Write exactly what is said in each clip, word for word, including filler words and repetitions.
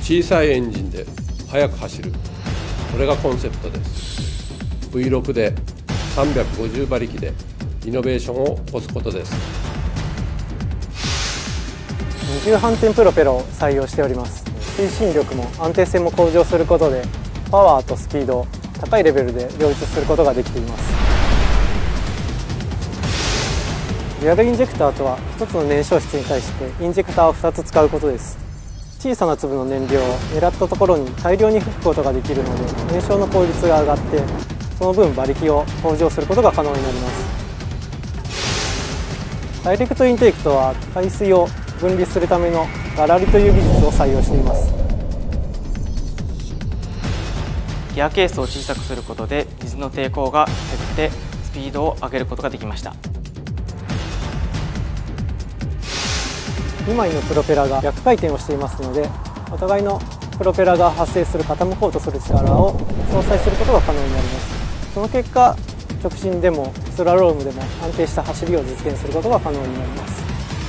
小さいエンジンで速く走る、これがコンセプトです。 ブイろく でさんびゃくごじゅうばりきでイノベーションを起こすことです。 二重反転プロペラを採用しております。推進力も安定性も向上することで、パワーとスピードを高いレベルで両立することができています。デュアルインジェクターとは、ひとつの燃焼室に対してインジェクターをふたつ使うことです。小さな粒の燃料を狙ったところに大量に吹くことができるので、燃焼の効率が上がって、その分馬力を向上することが可能になります。ダイレクトインテークとは、海水を分離するためのガラリという技術を採用しています。 ギアケースを小さくすることで水の抵抗が減ってスピードを上げることができました。 にまいのプロペラが逆回転をしていますので、お互いのプロペラが発生する傾こうとする力を相殺することが可能になります。その結果、直進でもスラロームでも安定した走りを実現することが可能になります。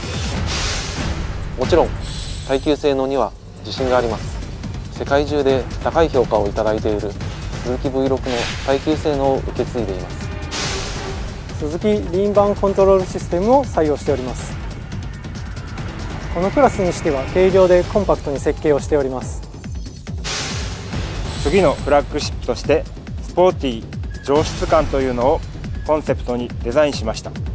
もちろん耐久性能には自信があります。世界中で高い評価をいただいているスズキ ブイろく の耐久性能を受け継いでいます。 スズキリーンバーンコントロールシステムを採用しております。このクラスにしては軽量でコンパクトに設計をしております。 次のフラッグシップとしてスポーティー上質感というのをコンセプトにデザインしました。